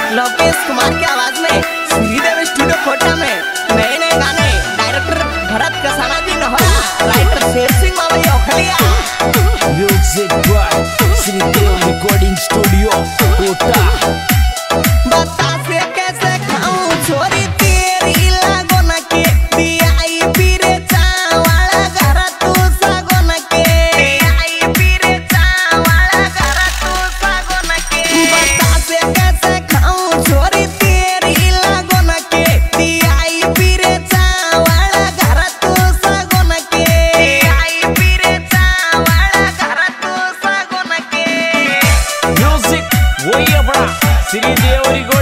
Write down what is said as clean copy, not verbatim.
लोकेश कुमार की आवाज में श्रीदेव स्टूडियो कोटा में नए नए गाने डायरेक्टर भरत कसाना जी Nohra, writer Sher Singh Mavai Okhaliya, music by Shridev recording studio Kota. बता से कैसे खाऊं छोरी तेरी लागो न के दियाई पीरे चावाला घर तू सागो न के दियाई पीरे चावाला घर तू सागो न के। बता से कैसे खाऊं छोरी तेरी लागो न के दियाई पीरे चावाला घर तू सागो न के दियाई पीरे चावाला घर तू सागो न के। म्यूजिक वही अपना श्रीदेव रिकॉर्डिंग